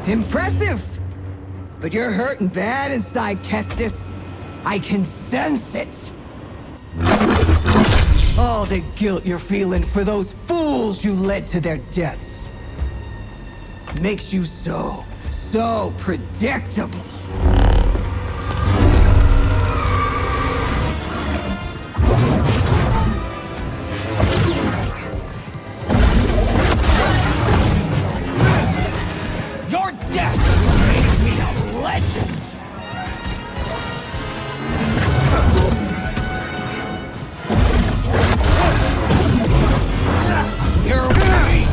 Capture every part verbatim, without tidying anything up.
Impressive! But you're hurting bad inside, Kestis. I can sense it. All the guilt you're feeling for those fools you led to their deaths makes you so, so predictable. Your death made me a legend! You're weak!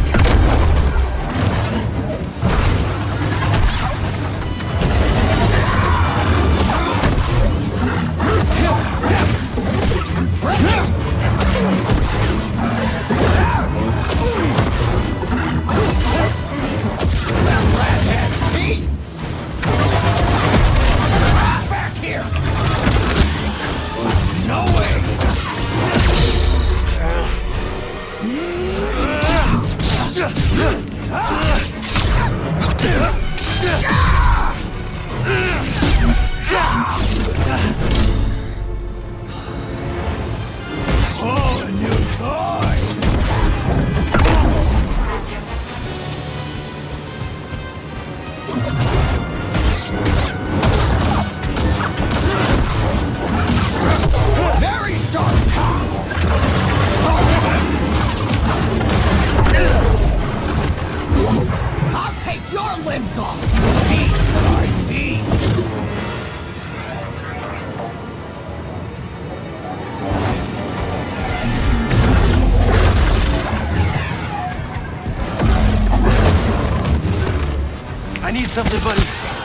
Oh, a new toy! Very sharp! I'll take your limbs off! These are these! I need something, buddy.